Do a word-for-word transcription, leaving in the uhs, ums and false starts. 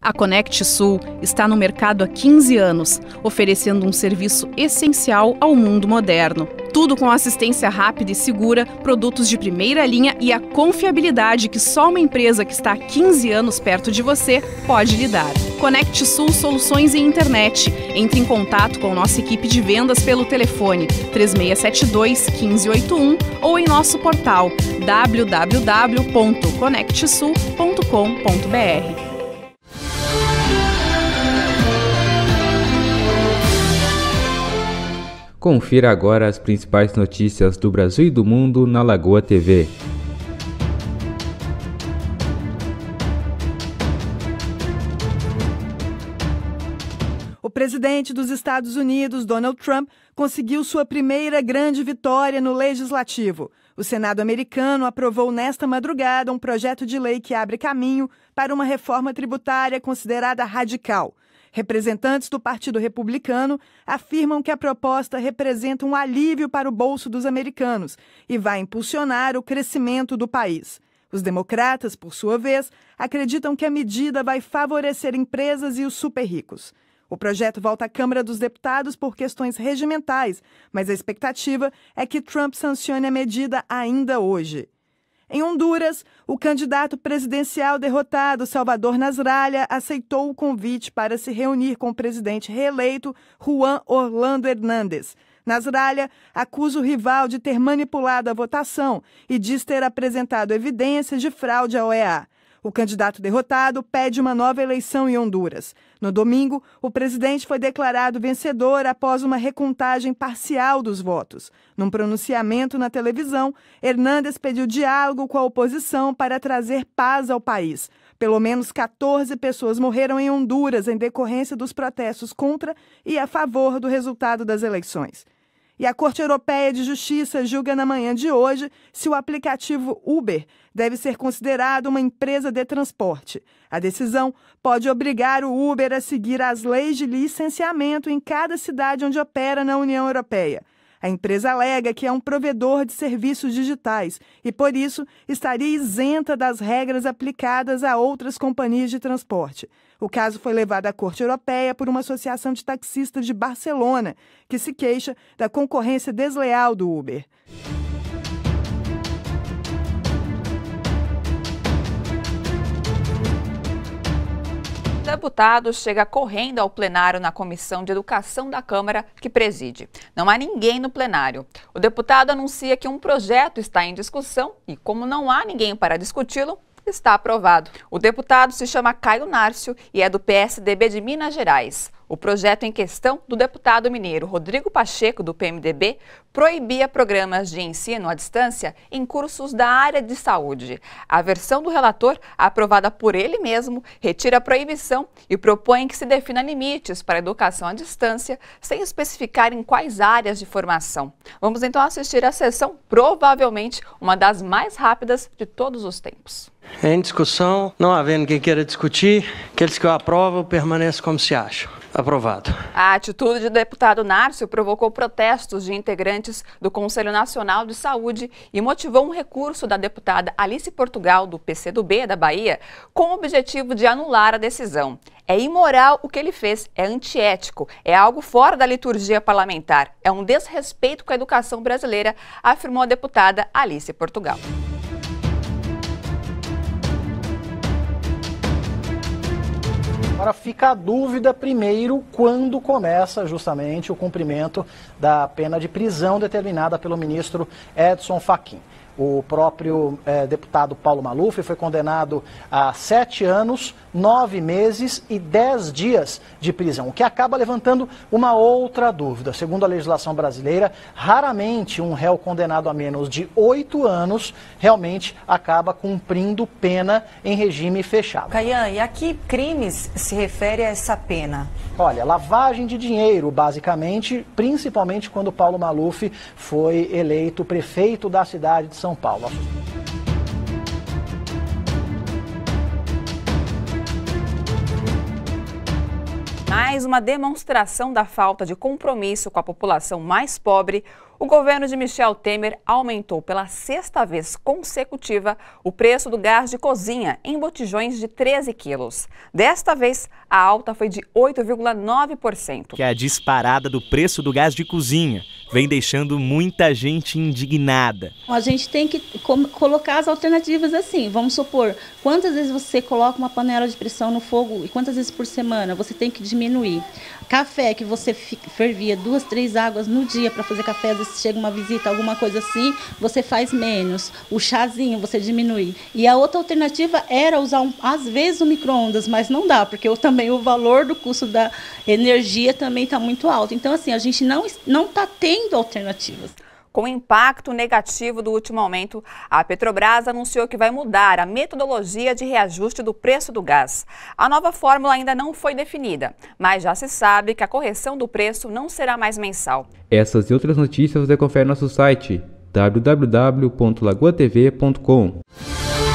A Conect Sul está no mercado há quinze anos, oferecendo um serviço essencial ao mundo moderno. Tudo com assistência rápida e segura, produtos de primeira linha e a confiabilidade que só uma empresa que está há quinze anos perto de você pode lhe dar. Conect Sul Soluções em Internet. Entre em contato com nossa equipe de vendas pelo telefone três seis sete dois, um cinco oito um ou em nosso portal w w w ponto conect sul ponto com ponto b r. Confira agora as principais notícias do Brasil e do mundo na Lagoa T V. O presidente dos Estados Unidos, Donald Trump, conseguiu sua primeira grande vitória no Legislativo. O Senado americano aprovou nesta madrugada um projeto de lei que abre caminho para uma reforma tributária considerada radical. Representantes do Partido Republicano afirmam que a proposta representa um alívio para o bolso dos americanos e vai impulsionar o crescimento do país. Os democratas, por sua vez, acreditam que a medida vai favorecer empresas e os super-ricos. O projeto volta à Câmara dos Deputados por questões regimentais, mas a expectativa é que Trump sancione a medida ainda hoje. Em Honduras, o candidato presidencial derrotado, Salvador Nasrallah, aceitou o convite para se reunir com o presidente reeleito, Juan Orlando Hernández. Nasrallah acusa o rival de ter manipulado a votação e diz ter apresentado evidências de fraude à O E A. O candidato derrotado pede uma nova eleição em Honduras. No domingo, o presidente foi declarado vencedor após uma recontagem parcial dos votos. Num pronunciamento na televisão, Hernández pediu diálogo com a oposição para trazer paz ao país. Pelo menos quatorze pessoas morreram em Honduras em decorrência dos protestos contra e a favor do resultado das eleições. E a Corte Europeia de Justiça julga na manhã de hoje se o aplicativo Uber deve ser considerado uma empresa de transporte. A decisão pode obrigar o Uber a seguir as leis de licenciamento em cada cidade onde opera na União Europeia. A empresa alega que é um provedor de serviços digitais e, por isso, estaria isenta das regras aplicadas a outras companhias de transporte. O caso foi levado à Corte Europeia por uma associação de taxistas de Barcelona, que se queixa da concorrência desleal do Uber. O deputado chega correndo ao plenário na Comissão de Educação da Câmara que preside. Não há ninguém no plenário. O deputado anuncia que um projeto está em discussão e, como não há ninguém para discuti-lo, está aprovado. O deputado se chama Caio Nárcio e é do P S D B de Minas Gerais. O projeto em questão, do deputado mineiro Rodrigo Pacheco, do P M D B, proibia programas de ensino à distância em cursos da área de saúde. A versão do relator, aprovada por ele mesmo, retira a proibição e propõe que se defina limites para a educação à distância, sem especificar em quais áreas de formação. Vamos então assistir à sessão, provavelmente uma das mais rápidas de todos os tempos. Em discussão, não havendo quem queira discutir, aqueles que eu aprovo permanecem como se acham. Aprovado. A atitude do deputado Nárcio provocou protestos de integrantes do Conselho Nacional de Saúde e motivou um recurso da deputada Alice Portugal, do P C do B da Bahia, com o objetivo de anular a decisão. É imoral o que ele fez, é antiético, é algo fora da liturgia parlamentar, é um desrespeito com a educação brasileira, afirmou a deputada Alice Portugal. Agora fica a dúvida primeiro quando começa justamente o cumprimento da pena de prisão determinada pelo ministro Edson Fachin. O próprio eh, deputado Paulo Maluf foi condenado a sete anos, nove meses e dez dias de prisão, o que acaba levantando uma outra dúvida. Segundo a legislação brasileira, raramente um réu condenado a menos de oito anos realmente acaba cumprindo pena em regime fechado. Caian, e a que crimes se refere a essa pena? Olha, lavagem de dinheiro, basicamente, principalmente quando Paulo Maluf foi eleito prefeito da cidade de São Paulo. Mais uma demonstração da falta de compromisso com a população mais pobre, O governo de Michel Temer aumentou pela sexta vez consecutiva o preço do gás de cozinha em botijões de treze quilos. Desta vez, a alta foi de oito vírgula nove por cento. Que a disparada do preço do gás de cozinha vem deixando muita gente indignada. A gente tem que colocar as alternativas assim. Vamos supor, quantas vezes você coloca uma panela de pressão no fogo e quantas vezes por semana? Você tem que diminuir. Café que você fervia duas, três águas no dia para fazer café, às vezes chega uma visita, alguma coisa assim, você faz menos. O chazinho você diminui. E a outra alternativa era usar, um, às vezes, o micro-ondas, mas não dá, porque também o valor do custo da energia também está muito alto. Então, assim, a gente não não está tendo alternativas. Com o impacto negativo do último aumento, a Petrobras anunciou que vai mudar a metodologia de reajuste do preço do gás. A nova fórmula ainda não foi definida, mas já se sabe que a correção do preço não será mais mensal. Essas e outras notícias você confere no nosso site w w w ponto lagoa t v ponto com.